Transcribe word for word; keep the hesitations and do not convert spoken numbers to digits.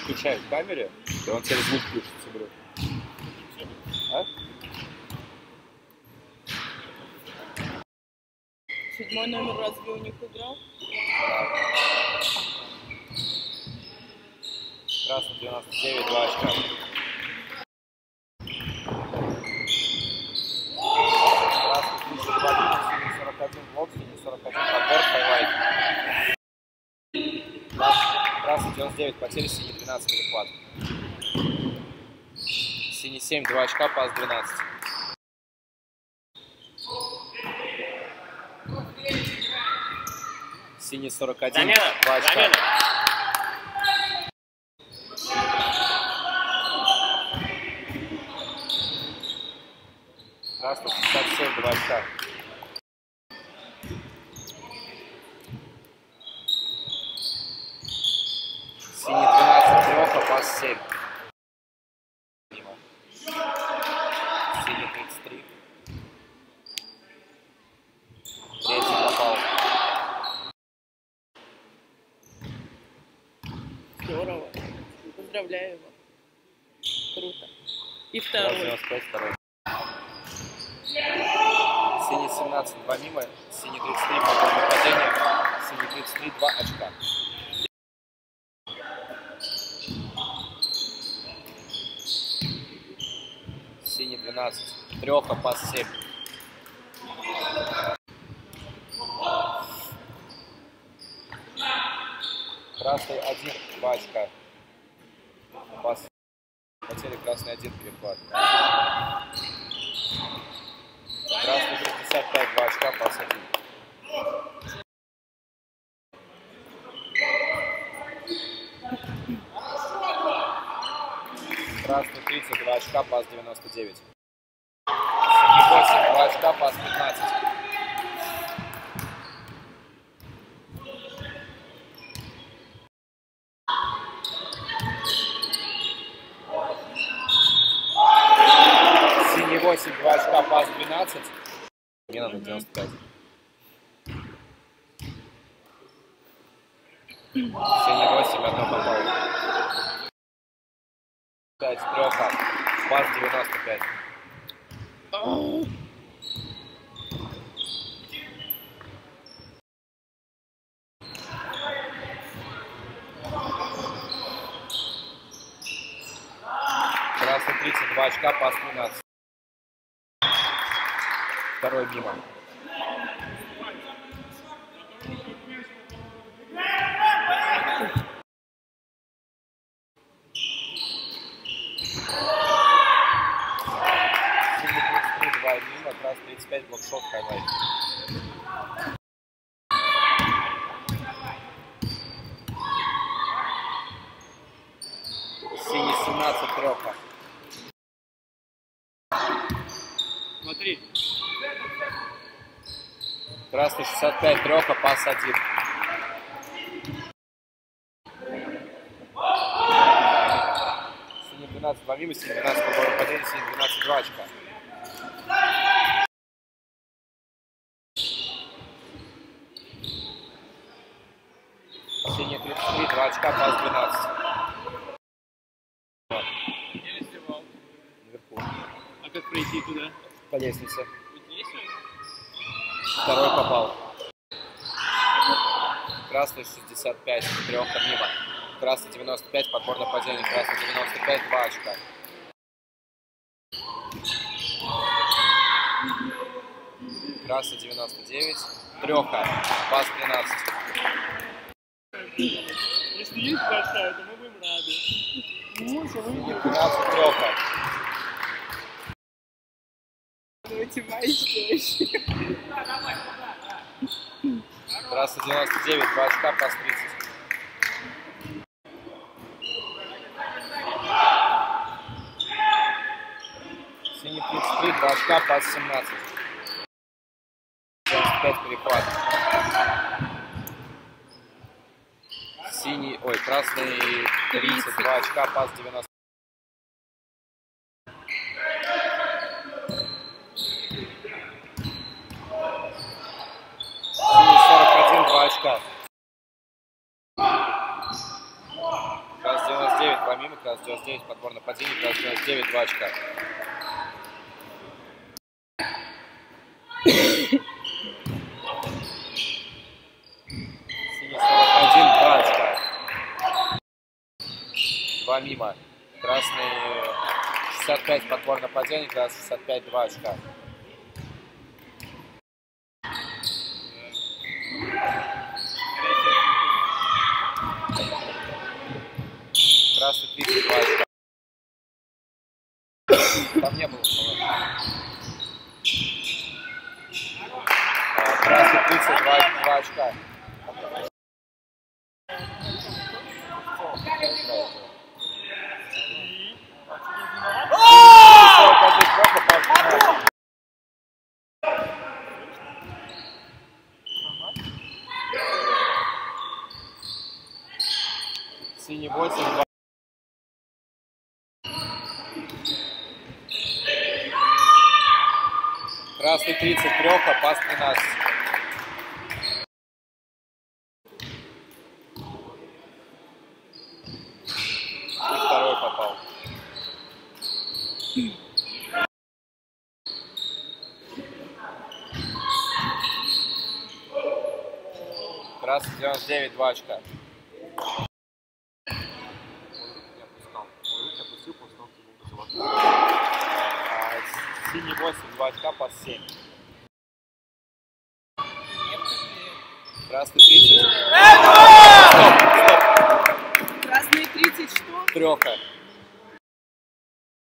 включаю в камере, и он тебе звук включит с игры. А? Седьмой номер разве у них играл? Красный девяносто девять, два очка. Красный тридцать два минус, синий сорок один блок, синий сорок один подбор, хайлайт. Красный девяносто девять потери, синий двенадцать перехват. Синий семь, два очка, пас двенадцать. Синий сорок один, замена, два очка. замена. Красный шестьдесят семь, два очка. Синий двенадцать, треха, пас семь. Мимо. Синий тридцать три. Третий попал. Здорово. Поздравляю его. Круто. И второй. девяносто пять, второй. Синий семнадцать, два мимо. Синий тридцать три, попал нападение. Синий тридцать три, два очка. Синий двенадцать, треха, пас семь. Красный один, два очка. Пас. Потери красный один, перехват. Красный шестьдесят пять, два очка, пас один. Красный тридцать, два очка, пас девяносто девять. Синий восемь, два очка, пас пятнадцать. Синий восемь, два очка, пас двенадцать. Мне надо девяносто пять. Синий восемь, одно попало. пять, треха, пас девяносто пять. Красный тридцать, два очка, пас тринадцать. Второй мимо. Синий тридцать три, два мимо, красный тридцать пять, блокшот, хайлайт. Синий семнадцать, треха. Смотри. Красный шестьдесят пять, треха, пас один. Синий двенадцать, два мимо, синий двенадцать, подбор нападения, синий двенадцать, два очка. Синий тридцать три, два очка, пас двенадцать. Я сливал. Наверху. А как пройти туда? По лестнице. Вот здесь он? Второй попал. Красный шестьдесят пять, треха мимо. Красный девяносто пять, подбор нападения. Красный девяносто пять, два очка. Красный девяносто девять, треха, пас тринадцать. Если есть большая, то мы будем рады. Синий двенадцать, треха. Давайте матч тоже. Красный девяносто девять, два очка, пас тридцать. Синий тридцать три, два очка, пас семнадцать. девяносто пять, перехват. Синий, ой, красный тридцать два очка, пас девяносто. Синий сорок один, два очка. Красный девяносто девять, мимо, красный девяносто девять, подбор нападения, красный девяносто девять, два очка. Синий сорок один, два очка. два мимо. Красный шестьдесят пять, подбор нападения, красный шестьдесят пять, два очка. Красный тридцать два очка. Там не было слова. Красный тридцать два, два очка. Синий восемь, два. Красный тридцать три, пас тринадцать. И второй попал. Красный девяносто девять, два очка. Синий восемь, два очка, пас семь. Красный тридцать. Стоп, стоп. Красный тридцать что? Трёха.